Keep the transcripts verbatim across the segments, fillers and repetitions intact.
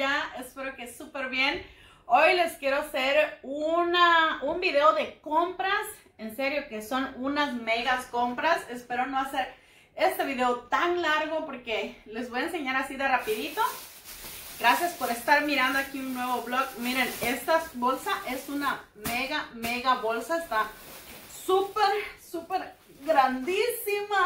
allá? Espero que súper bien. Hoy les quiero hacer una, un video de compras. En serio que son unas megas compras. Espero no hacer este video tan largo porque les voy a enseñar así de rapidito. Gracias por estar mirando aquí un nuevo vlog. Miren, esta bolsa es una mega, mega bolsa. Está súper, súper grandísima.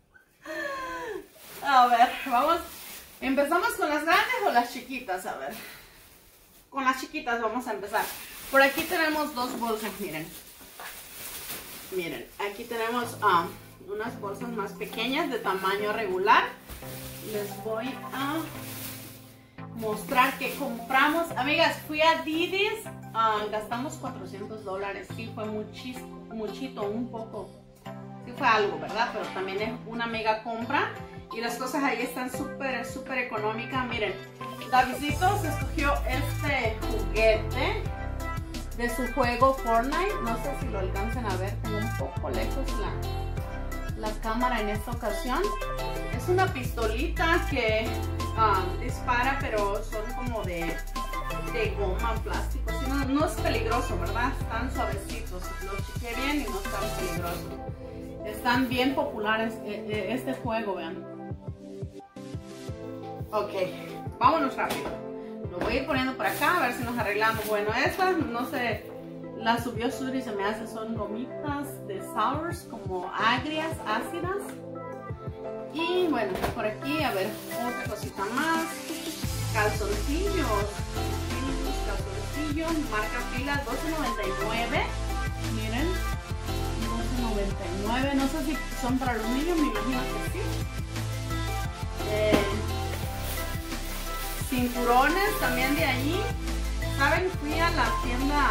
A ver, vamos. ¿Empezamos con las grandes o las chiquitas? A ver. Con las chiquitas vamos a empezar. Por aquí tenemos dos bolsas, miren. Miren, aquí tenemos um, unas bolsas más pequeñas de tamaño regular. Les voy a mostrar que compramos. Amigas, fui a Diddy's, uh, gastamos cuatrocientos dólares. Sí, fue muchis, muchito, un poco. Sí fue algo, ¿verdad? Pero también es una mega compra. Y las cosas ahí están súper, súper económicas. Miren, Davidito se escogió este juguete de su juego Fortnite. No sé si lo alcancen a ver, tengo un poco lejos la, la cámara en esta ocasión. Es una pistolita que um, dispara, pero son como de, de goma, plástico. Así no, no es peligroso, ¿verdad? Están suavecitos. Lo chequeé bien y no están peligrosos. Están bien populares eh, este juego, vean. Ok, vámonos rápido. Lo voy a ir poniendo por acá a ver si nos arreglamos. Bueno, estas, no sé, las subió Suri, se me hace, son gomitas de sours, como agrias, ácidas. Y bueno, por aquí, a ver, otra cosita más. Calzoncillos. Calzoncillos, marca Fila, doce noventa y nueve. Miren, doce noventa y nueve. No sé si son para los niños, me imagino que sí. Eh, cinturones también de allí. Saben, fui a la tienda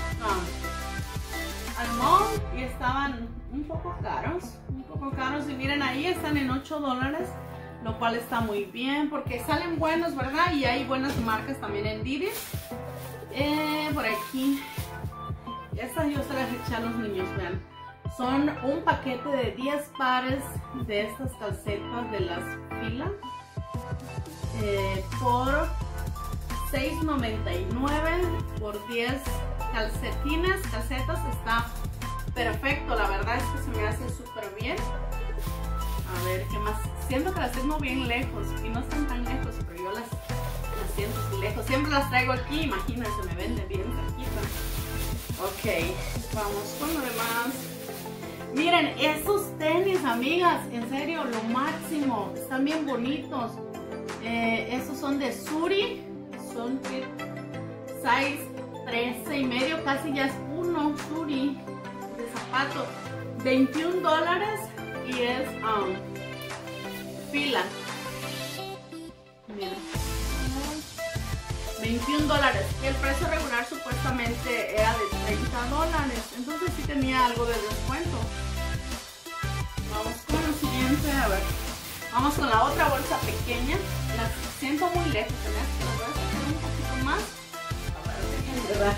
um, al mall y estaban un poco caros, un poco caros y miren, ahí están en ocho dólares, lo cual está muy bien porque salen buenos, ¿verdad? Y hay buenas marcas también en Diddy's. Eh, por aquí, estas yo se las eché a los niños, vean. Son un paquete de diez pares de estas calcetas de las filas. Eh, por seis noventa y nueve por diez calcetines, calcetas. Está perfecto, la verdad es que se me hace súper bien. A ver, ¿qué más? Siento que las tengo bien lejos y no están tan lejos, pero yo las, las siento lejos. Siempre las traigo aquí, imagínense, me venden bien cerquita. Ok, vamos con lo demás. Miren, esos tenis, amigas, en serio, lo máximo. Están bien bonitos. Eh, estos son de Suri. Son size trece y medio, casi ya es uno Suri de zapato. veintiún dólares y es um, fila. Miren. veintiún dólares. El precio regular supuestamente era de treinta dólares. Entonces sí tenía algo de descuento. Vamos con lo siguiente. A ver. Vamos con la otra bolsa pequeña. Las siento muy lejos. ¿Verdad? Las voy a sacar un poquito más. A ver, déjenme ver.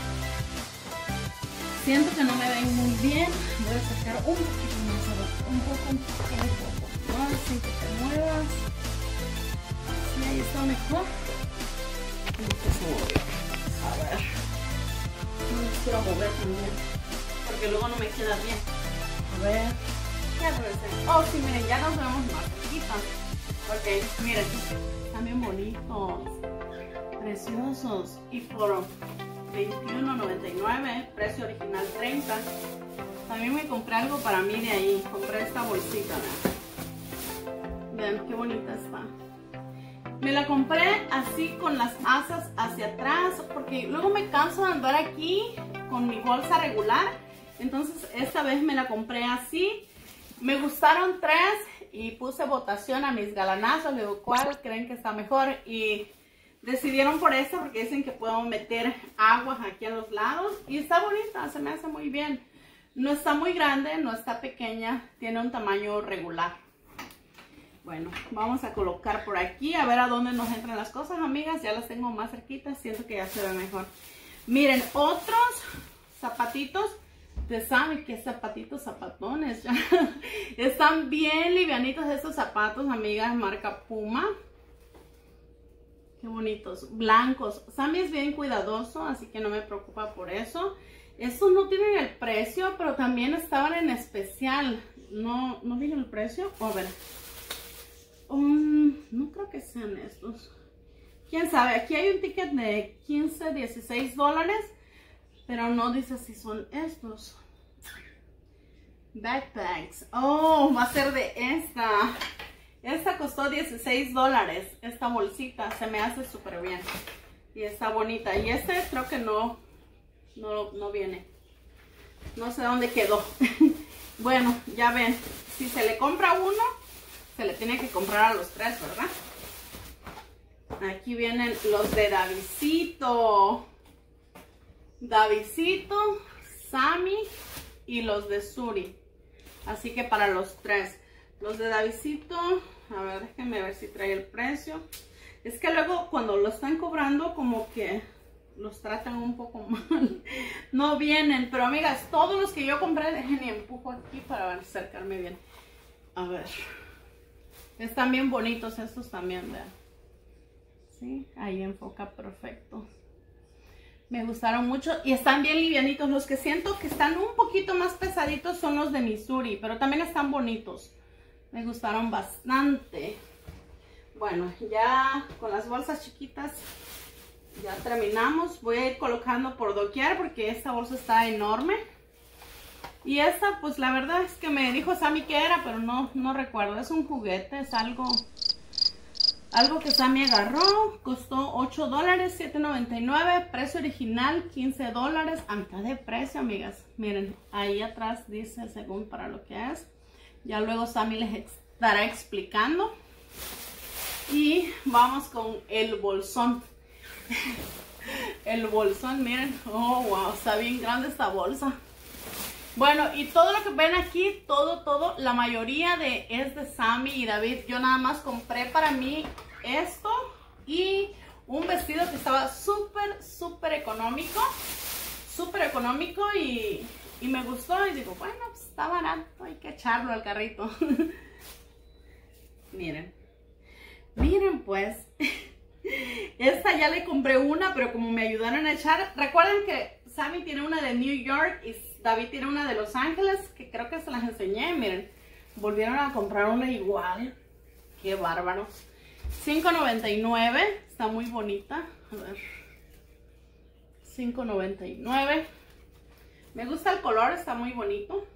Siento que no me ven muy bien. Voy a sacar un poquito más. A ver. Un poco, un poco, un poco más. Sin que te muevas. Sí, ahí está mejor. A ver, no me quiero mover también porque luego no me queda bien. A ver, ya regresé. Oh, sí, miren, ya nos vemos más cerquita. Ok, miren, están bien bonitos, preciosos. Y por veintiuno noventa y nueve, precio original treinta. También me compré algo para mí de ahí. Compré esta bolsita, vean. Vean qué bonita está. Me la compré así con las asas hacia atrás porque luego me canso de andar aquí con mi bolsa regular. Entonces esta vez me la compré así. Me gustaron tres y puse votación a mis galanazos. Le digo, ¿cuál creen que está mejor? Y decidieron por esta porque dicen que puedo meter aguas aquí a los lados. Y está bonita, se me hace muy bien. No está muy grande, no está pequeña, tiene un tamaño regular. Bueno, vamos a colocar por aquí, a ver a dónde nos entran las cosas, amigas. Ya las tengo más cerquitas, siento que ya se ve mejor. Miren, otros zapatitos. Ustedes saben que zapatitos, zapatones. Ya. Están bien livianitos estos zapatos, amigas, marca Puma. Qué bonitos, blancos. Sammy es bien cuidadoso, así que no me preocupa por eso. Estos no tienen el precio, pero también estaban en especial. No, no vino el precio. Oh, a ver. Um, no creo que sean estos. Quién sabe, aquí hay un ticket de quince, dieciséis dólares, pero no dice si son estos. Backpacks. Oh, va a ser de esta. Esta costó dieciséis dólares. Esta bolsita se me hace súper bien. Y está bonita. Y este creo que no, no, no viene. No sé dónde quedó. Bueno, ya ven. Si se le compra uno, se le tiene que comprar a los tres, ¿verdad? Aquí vienen los de Davidcito. Davidcito, Sammy y los de Suri. Así que para los tres. Los de Davidcito, a ver, déjenme ver si trae el precio. Es que luego cuando lo están cobrando como que los tratan un poco mal. No vienen, pero amigas, todos los que yo compré, dejen y empujo aquí para acercarme bien. A ver. Están bien bonitos estos también, vean. Sí, ahí enfoca perfecto. Me gustaron mucho y están bien livianitos. Los que siento que están un poquito más pesaditos son los de Missouri, pero también están bonitos. Me gustaron bastante. Bueno, ya con las bolsas chiquitas ya terminamos. Voy a ir colocando por doquier porque esta bolsa está enorme. Y esta, pues la verdad es que me dijo Sammy que era, pero no, no recuerdo. Es un juguete, es algo... Algo que Sammy agarró, costó ocho dólares, siete noventa y nueve, precio original quince dólares, a mitad de precio, amigas. Miren, ahí atrás dice según para lo que es. Ya luego Sammy les estará explicando. Y vamos con el bolsón. El bolsón, miren, oh wow, está bien grande esta bolsa. Bueno, y todo lo que ven aquí, todo, todo, la mayoría de es de Sammy y David. Yo nada más compré para mí esto y un vestido que estaba súper, súper económico. Súper económico y, y me gustó. Y digo, bueno, pues está barato, hay que echarlo al carrito. Miren. Miren pues. Esta ya le compré una, pero como me ayudaron a echar. Recuerden que Sammy tiene una de New York y David tiene una de Los Ángeles, que creo que se las enseñé. Miren, volvieron a comprar una igual. Qué bárbaros. cinco noventa y nueve, está muy bonita. A ver. cinco noventa y nueve. Me gusta el color, está muy bonito.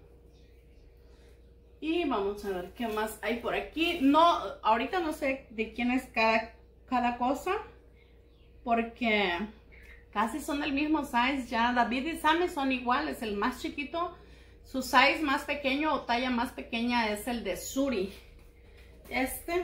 Y vamos a ver qué más hay por aquí. No, ahorita no sé de quién es cada, cada cosa, porque casi son del mismo size ya. David y Sammy son iguales. El más chiquito, su size más pequeño o talla más pequeña es el de Suri. Este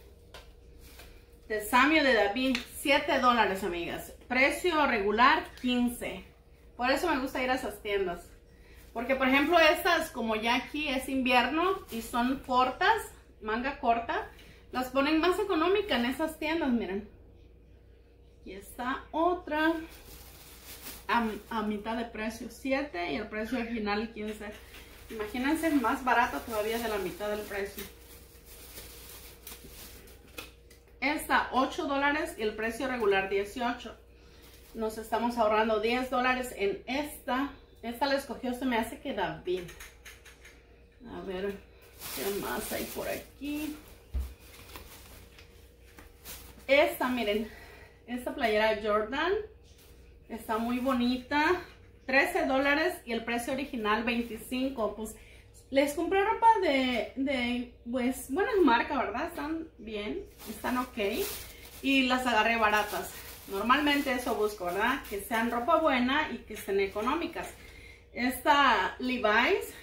de Sammy o de David, siete dólares, amigas. Precio regular, quince. Por eso me gusta ir a esas tiendas. Porque, por ejemplo, estas, como ya aquí es invierno y son cortas, manga corta, las ponen más económicas en esas tiendas, miren. Aquí está otra a, a mitad de precio, siete y el precio original quince. Imagínense, más barata todavía de la mitad del precio. Esta, ocho dólares y el precio regular dieciocho. Nos estamos ahorrando diez dólares en esta. Esta la escogió, se me hace que David. A ver, ¿qué más hay por aquí? Esta, miren. Esta playera Jordan. Está muy bonita. trece dólares y el precio original veinticinco. Pues les compré ropa de, de, pues, buena marca, ¿verdad? Están bien, están ok. Y las agarré baratas. Normalmente eso busco, ¿verdad? Que sean ropa buena y que estén económicas. Esta Levi's.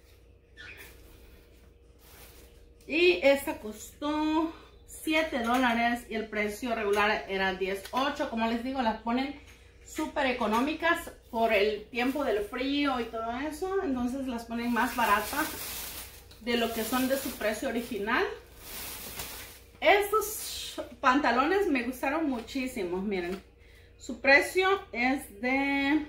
Y esta costó siete dólares y el precio regular era dieciocho. Como les digo, las ponen súper económicas por el tiempo del frío y todo eso. Entonces las ponen más baratas de lo que son de su precio original. Estos pantalones me gustaron muchísimo. Miren, su precio es de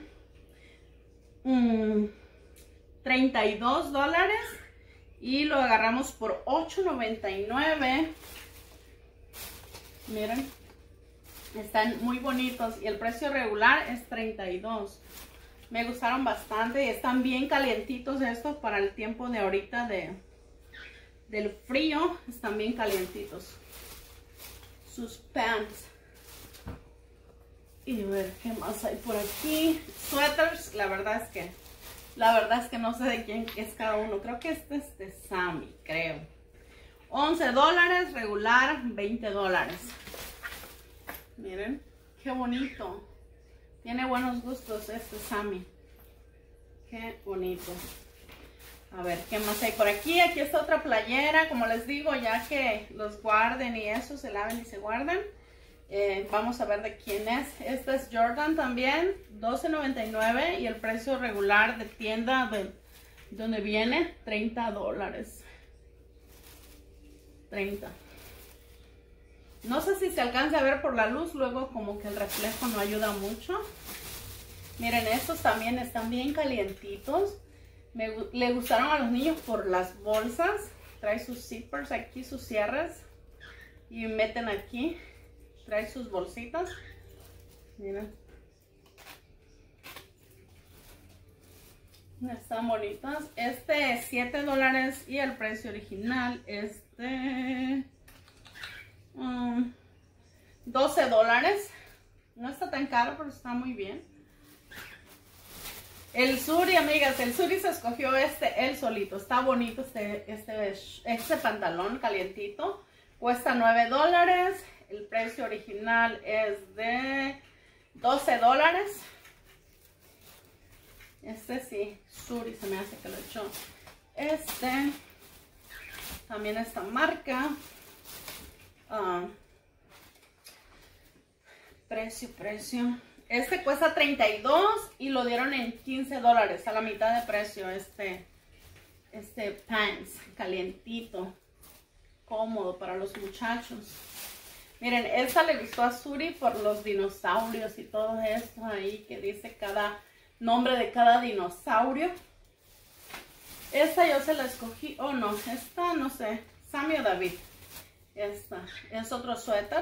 mm, treinta y dos dólares y lo agarramos por ocho noventa y nueve. Miren, Están muy bonitos y el precio regular es treinta y dos. Me gustaron bastante y están bien calientitos estos para el tiempo de ahorita de, del frío. Están bien calientitos. Sus pants. Y a ver qué más hay por aquí. Sweaters, la verdad es que la verdad es que no sé de quién es cada uno. Creo que este es de Sammy, creo. once dólares, regular veinte dólares. Miren, qué bonito. Tiene buenos gustos este Sammy. Qué bonito. A ver, ¿qué más hay por aquí? Aquí está otra playera. Como les digo, ya que los guarden y eso, se laven y se guardan. Eh, vamos a ver de quién es. Esta es Jordan también, doce noventa y nueve. Y el precio regular de tienda de donde viene, treinta dólares. treinta. No sé si se alcanza a ver por la luz, luego como que el reflejo no ayuda mucho. Miren, estos también están bien calientitos. Me, le gustaron a los niños por las bolsas. Trae sus zippers aquí, sus cierres. Y meten aquí. Trae sus bolsitas. Miren. Están bonitas. Este es siete dólares y el precio original es de um, doce dólares. No está tan caro, pero está muy bien. El Suri, amigas, el Suri se escogió este, él solito. Está bonito este, este, este pantalón calientito. Cuesta nueve dólares. El precio original es de doce dólares. Este sí, Suri se me hace que lo echó. Este, también esta marca. Uh, precio, precio. Este cuesta treinta y dos y lo dieron en quince dólares, a la mitad de precio. Este, este pants calientito, cómodo para los muchachos. Miren, esta le gustó a Suri por los dinosaurios y todo esto ahí que dice cada nombre de cada dinosaurio. Esta yo se la escogí, oh no, esta no sé, Sammy o David. Esta es otro suéter.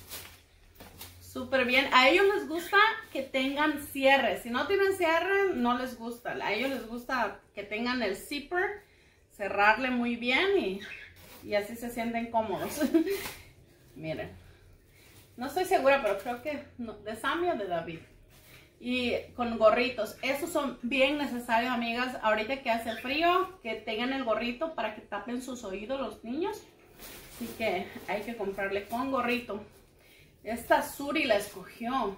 Súper bien. A ellos les gusta que tengan cierre. Si no tienen cierre, no les gusta. A ellos les gusta que tengan el zipper, cerrarle muy bien y, y así se sienten cómodos. Miren. No estoy segura, pero creo que no, de Sammy o de David. Y con gorritos. Esos son bien necesarios, amigas. Ahorita que hace frío, que tengan el gorrito para que tapen sus oídos los niños. Así que hay que comprarle con gorrito. Esta Suri la escogió.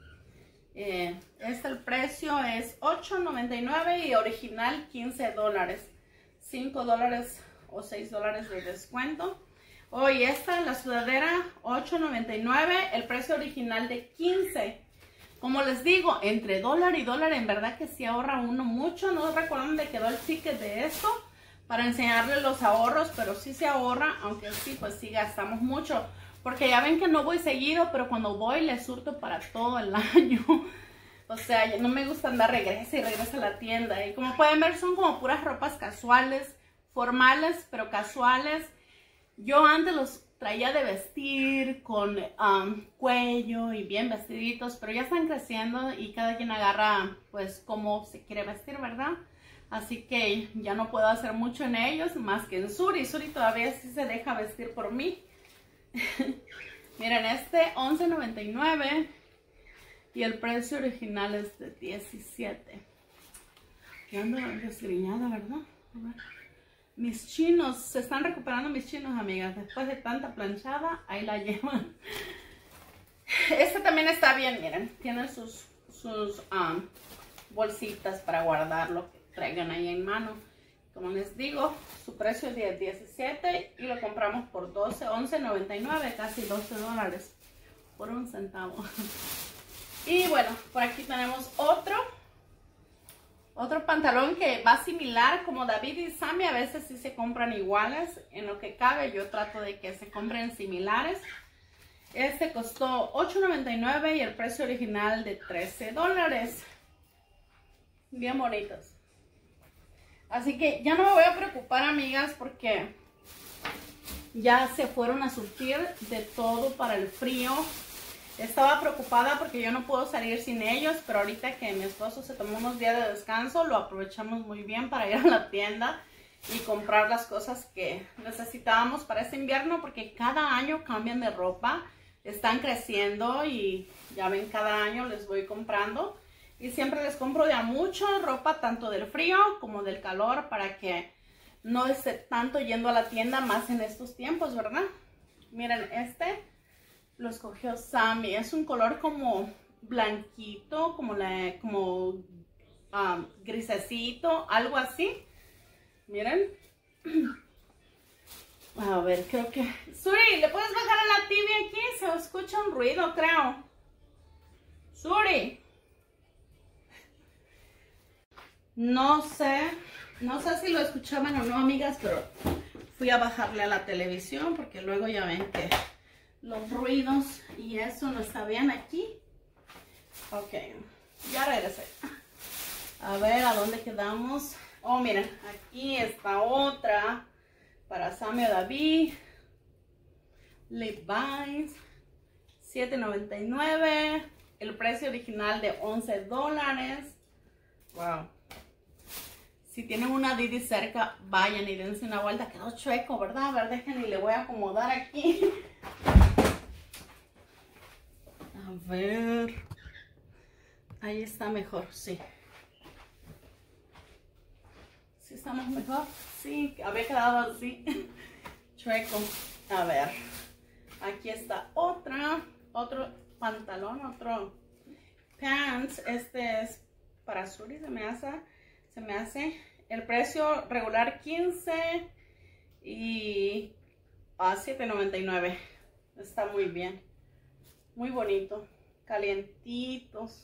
Eh, este el precio es ocho noventa y nueve y original quince dólares. cinco dólares o seis dólares de descuento. Oh, y esta, la sudadera, ocho noventa y nueve. El precio original de quince. Como les digo, entre dólar y dólar, en verdad que sí ahorra uno mucho. No recuerdo dónde quedó el ticket de esto para enseñarles los ahorros, pero sí se ahorra, aunque sí, pues sí gastamos mucho. Porque ya ven que no voy seguido, pero cuando voy les surto para todo el año. O sea, no me gusta andar regresa y regresa a la tienda. Y como pueden ver, son como puras ropas casuales, formales, pero casuales. Yo antes los traía de vestir con um, cuello y bien vestiditos, pero ya están creciendo y cada quien agarra pues como se quiere vestir, ¿verdad? Así que ya no puedo hacer mucho en ellos, más que en Suri. Suri todavía sí se deja vestir por mí. Miren, este once noventa y nueve y el precio original es de diecisiete. Que ando desgriñada, ¿verdad? A ver. Mis chinos, se están recuperando mis chinos, amigas. Después de tanta planchada, ahí la llevan. Este también está bien, miren. Tiene sus, sus um, bolsitas para guardar lo que traigan ahí en mano. Como les digo, su precio es de diecisiete y lo compramos por doce, once noventa y nueve, casi doce dólares por un centavo. Y bueno, por aquí tenemos otro. Otro pantalón que va similar, como David y Sammy, a veces sí se compran iguales. En lo que cabe, yo trato de que se compren similares. Este costó ocho noventa y nueve y el precio original de trece dólares. Bien bonitos. Así que ya no me voy a preocupar, amigas, porque ya se fueron a surtir de todo para el frío. Estaba preocupada porque yo no puedo salir sin ellos, pero ahorita que mi esposo se tomó unos días de descanso, lo aprovechamos muy bien para ir a la tienda y comprar las cosas que necesitábamos para este invierno, porque cada año cambian de ropa, están creciendo y ya ven, cada año les voy comprando y siempre les compro de a mucho ropa, tanto del frío como del calor, para que no esté tanto yendo a la tienda más en estos tiempos, ¿verdad? Miren, este lo escogió Sammy. Es un color como blanquito, como, la, como um, grisecito, algo así. Miren. A ver, creo que... Suri, ¿le puedes bajar a la T V aquí? Se escucha un ruido, creo. Suri. No sé, no sé si lo escuchaban o no, amigas, pero fui a bajarle a la televisión porque luego ya ven que los ruidos y eso no está bien aquí. Ok, ya regresé. A ver, ¿a dónde quedamos? Oh, miren, aquí está otra para Sammy o David. Levi's, siete noventa y nueve. El precio original de once dólares. Wow. Si tienen una Didi cerca, vayan y dense una vuelta. Quedó chueco, ¿verdad? A ver, dejen y le voy a acomodar aquí. A ver. Ahí está mejor, sí. ¿Sí estamos mejor? Sí, había quedado así. Chueco. A ver. Aquí está otra. Otro pantalón, otro pants. Este es para Suri, se me hace. Se me hace. El precio regular quince y a siete noventa y nueve. Está muy bien. Muy bonito. Calientitos.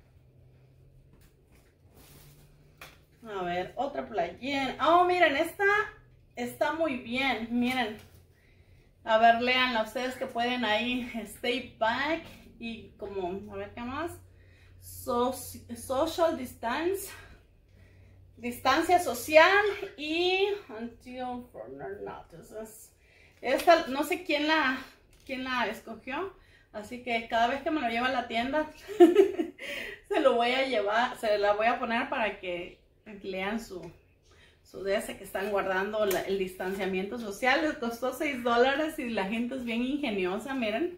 A ver, otra playera. Oh, miren, esta está muy bien. Miren. A ver, leanla ustedes que pueden ahí. Stay back. Y como, a ver, ¿qué más? So, social distance. Distancia social y until further notice. Esta no sé quién la, quién la escogió. Así que cada vez que me lo lleva a la tienda, se lo voy a llevar, se la voy a poner para que lean su, su D S que están guardando la, el distanciamiento social. Les costó seis dólares y la gente es bien ingeniosa, miren.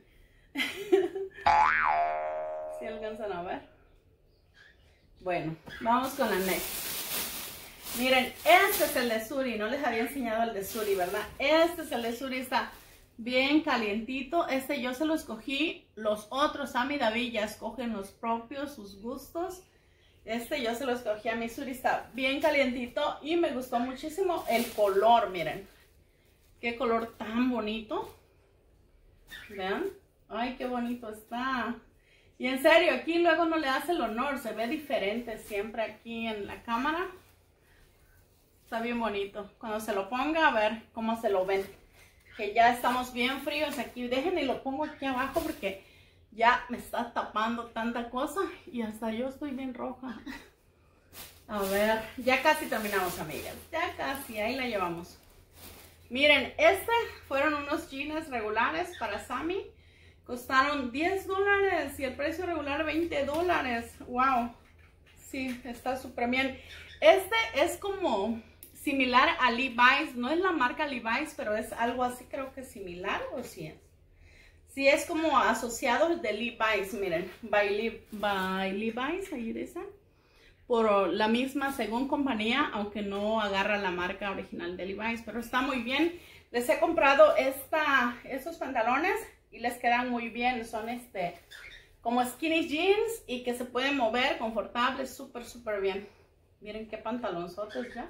¿Sí alcanzan a ver? Bueno, vamos con la next. Miren, este es el de Suri. No les había enseñado el de Suri, ¿verdad? Este es el de Suri, está bien calientito. Este yo se lo escogí. Los otros, Sammy y David, ya escogen los propios, sus gustos. Este yo se lo escogí a mi Suri. Está bien calientito y me gustó muchísimo el color, miren. Qué color tan bonito. Vean. Ay, qué bonito está. Y en serio, aquí luego no le hace el honor. Se ve diferente siempre aquí en la cámara. Está bien bonito. Cuando se lo ponga, a ver cómo se lo ven. Que ya estamos bien fríos aquí. Dejen y lo pongo aquí abajo porque ya me está tapando tanta cosa. Y hasta yo estoy bien roja. A ver, ya casi terminamos, amigas. Ya casi, ahí la llevamos. Miren, este fueron unos jeans regulares para Sammy. Costaron diez dólares y el precio regular veinte dólares. Wow. Sí, está súper bien. Este es como similar a Levi's. No es la marca Levi's, pero es algo así, creo que similar, o sí es. Sí, es como asociado de Levi's, miren. By, Le by Levi's, ahí dice. Por la misma, según compañía, aunque no agarra la marca original de Levi's. Pero está muy bien. Les he comprado esta, estos pantalones y les quedan muy bien. Son este como skinny jeans y que se pueden mover confortables, súper, súper bien. Miren qué pantalonzotes ya.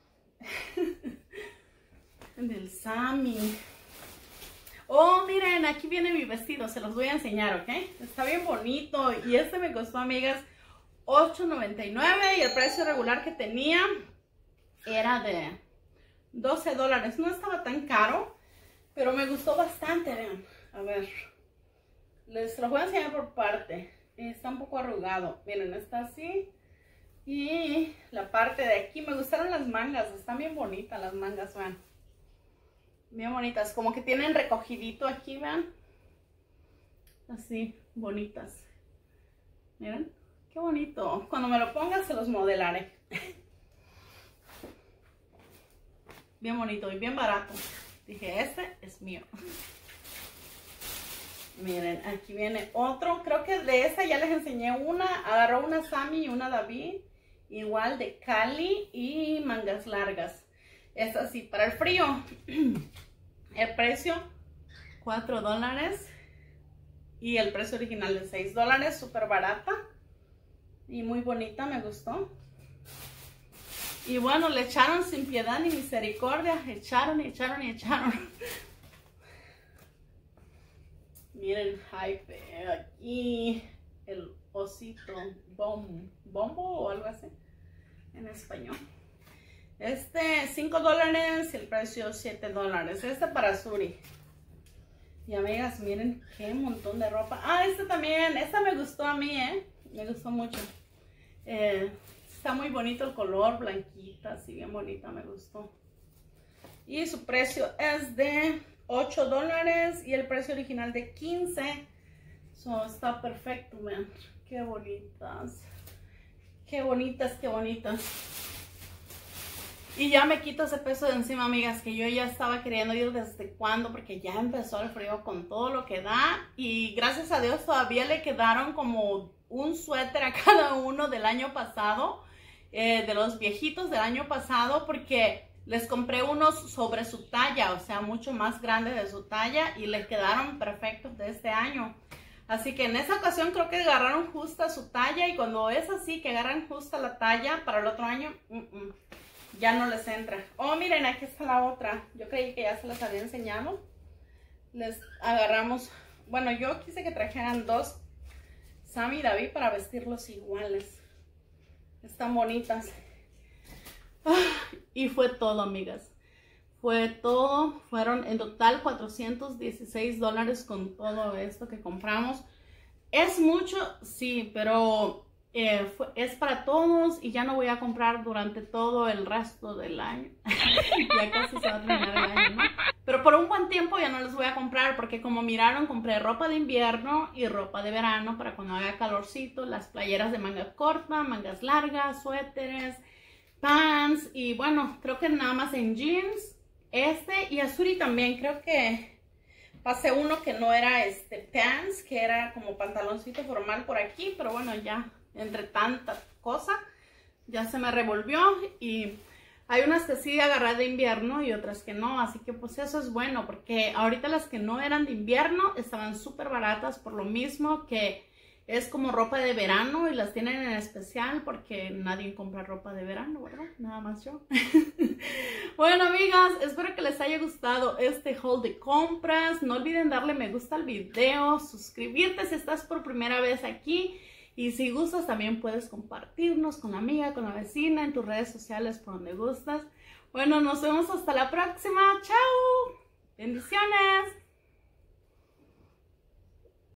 Del Sammy. Oh, miren, aquí viene mi vestido. Se los voy a enseñar, ¿ok? Está bien bonito. Y este me costó, amigas, ocho noventa y nueve. Y el precio regular que tenía era de doce dólares. No estaba tan caro, pero me gustó bastante, vean. A ver, les lo voy a enseñar por parte. Está un poco arrugado. Miren, está así. Y la parte de aquí, me gustaron las mangas, están bien bonitas las mangas, vean. Bien bonitas, como que tienen recogidito aquí, vean. así bonitas. Miren, qué bonito. Cuando me lo ponga se los modelaré. Bien bonito y bien barato. Dije, este es mío. Miren, aquí viene otro. Creo que de esta ya les enseñé una. Agarró una Sammy y una David. Igual de Cali y mangas largas. Es así para el frío. El precio, cuatro dólares. Y el precio original de seis dólares. Súper barata. Y muy bonita, me gustó. Y bueno, le echaron sin piedad ni misericordia. Echaron y echaron y echaron. Miren, Hype. Aquí el osito bom, bombo o algo así en español. Este cinco dólares y el precio siete dólares. Este para Suri. Y amigas, miren qué montón de ropa. Ah, este también. Esta me gustó a mí, eh. Me gustó mucho. Eh, está muy bonito el color, blanquita, así bien bonita, me gustó. Y su precio es de ocho dólares y el precio original de quince. So, está perfecto, man. Qué bonitas. Qué bonitas, qué bonitas. Y ya me quito ese peso de encima, amigas, que yo ya estaba queriendo ir desde cuándo, porque ya empezó el frío con todo lo que da. Y gracias a Dios todavía le quedaron como un suéter a cada uno del año pasado, eh, de los viejitos del año pasado, porque les compré unos sobre su talla, o sea, mucho más grandes de su talla, y les quedaron perfectos de este año. Así que en esa ocasión creo que agarraron justa su talla, y cuando es así, que agarran justa la talla para el otro año, mm -mm, ya no les entra. Oh, miren, aquí está la otra. Yo creí que ya se las había enseñado. Les agarramos, bueno, yo quise que trajeran dos Sammy y David para vestirlos iguales. Están bonitas. Y fue todo, amigas. Fue todo. Fueron en total cuatrocientos dieciséis dólares con todo esto que compramos. Es mucho, sí, pero eh, fue, es para todos y ya no voy a comprar durante todo el resto del año. Ya casi se va a terminar el año, ¿no? Pero por un buen tiempo ya no les voy a comprar porque como miraron, compré ropa de invierno y ropa de verano para cuando haga calorcito, las playeras de manga corta, mangas largas, suéteres, pants y bueno, creo que nada más en jeans. Este y a Suri también, creo que pasé uno que no era este pants, que era como pantaloncito formal por aquí, pero bueno, ya entre tanta cosa ya se me revolvió y hay unas que sí agarré de invierno y otras que no, así que pues eso es bueno porque ahorita las que no eran de invierno estaban súper baratas por lo mismo que es como ropa de verano y las tienen en especial porque nadie compra ropa de verano, ¿verdad? Nada más yo. Bueno, amigas, espero que les haya gustado este haul de compras. No olviden darle me gusta al video, suscribirte si estás por primera vez aquí. Y si gustas también puedes compartirnos con la amiga, con la vecina, en tus redes sociales por donde gustas. Bueno, nos vemos hasta la próxima. ¡Chao! Bendiciones.